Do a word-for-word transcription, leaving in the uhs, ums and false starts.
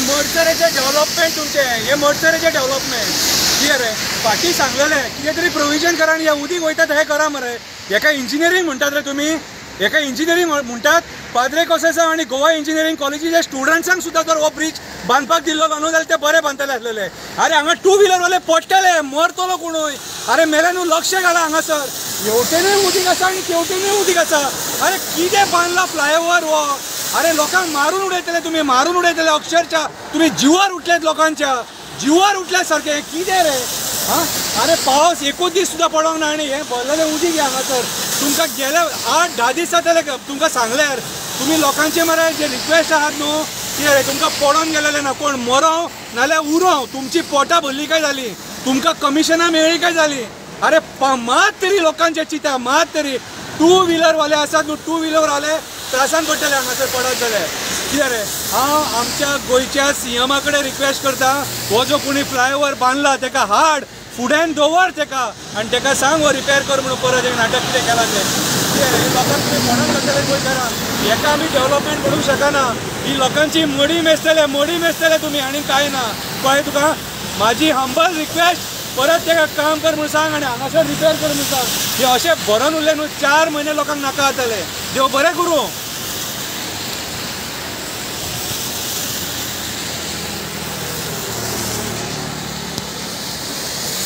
मडसरेचे development तुमचे हे मडसरेचे development कितें रे फाटीं सांगलेलें कितें तरी प्रोविजन करा आनी हे उदीक वयतात हें करा मरे हेका इंजिनियरींग म्हणटात रे तुमी हेका इंजिनियरींग म्हणटात पाद्रे कोसेसा आनी गोवा इंजिनियरींग कॉलेजीच्या स्टुडंट्सांक सुद्दां जर हो ब्रीज बांदपाक दिल्लो न्हू जाल्यार ते बरे बांदतले आसलेले अरे हांगा टू व्हिलरवाले पडटले मरतलो कोणूय अरे मेले न्हू लक्ष घाला हांगासर हेवटेनूय उदीक आसा आनी तेवटेनूय उदीक आसा अरे कितें बांदला फ्लायओवर हो अरे लोकांक मारून उडयतले तुमी मारून उडयतले अक्षरशः तुमी जिवार उठलेत लोकांच्या जिवार उठल्या सारकें कितें रे हां अरे पावस एकूच दीस सुद्दां पडोंक ना आनी हें भरलेलें उदीक हांगासर तुमकां गेले आठ धा दीस जातले तुमकां सांगल्यार तुमी लोकांचे मरे जे रिक्वेस्ट आहात न्हू कितें रे तुमकां पडोन गेलेले ना कोण मरो नाल्यार उरो तुमची पोटां भरली काय जाली तुमकां कमिशनां मेळ्ळी काय जाली अरे मात तरी लोकांचे चिंता मात तरी टू व्हिलरवाले आसात न्हू टू व्हिलरवाले त्रासान पडटले हांगासर पडत जाल्यार कितें रे हांव आमच्या गोंयच्या सीएमा कडेन रिक्वेस्ट करता हो जो कोणी फ्लायओवर बांदला तेका हाड फुड्यान दवर तेका आनी तेका सांग हो रिपेर कर म्हणून परत एक नाटक कितें केलां तें कितें रे लोकांक तुमी पडत जातले गोंयकारांक हेका आमी डेव्हलपमेंट करूंक शकना ही लोकांची मडी मेजतले मडी मेजतले तुमी आनी कांय ना कळ्ळें तुका म्हाजी हंबल रिक्वेस्ट परत तेका काम कर म्हणून सांग आनी हांगासर रिपेर कर म्हणून सांग हे अशें भरोन उरले न्हू चार म्हयने लोकांक नाका जातले देव बरें करूं.